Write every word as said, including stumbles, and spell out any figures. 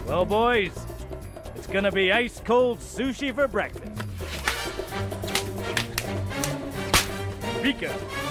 Well, boys, it's gonna be ice-cold sushi for breakfast. Rika,